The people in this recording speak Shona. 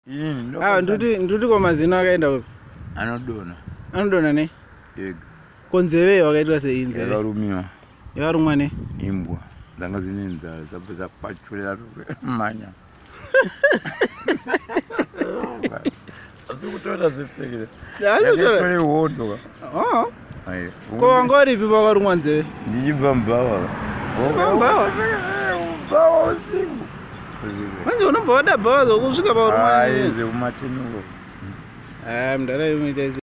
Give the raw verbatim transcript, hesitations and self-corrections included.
Ini. Ah, nduti nduti kwa mazino akaenda uko. Anodona. Anodona ne? Yega. Konzeve wakaitwa seinze. Yakarumiwa. Yakarumwa ne? Imbwa. Dzanga zinenzara dzapedza kupachurira manya. Azikutora zvepfekere. Yakatore hondo. Oh. Ai. Ko wangori pipa karumwa nzeve? Ndichibva mbawa. Mbawa. Mbawa usiku. Manje unobva wada bhawa zokusvika parumwa. Ai, zvekumatenuko. Ah, mndara yomuita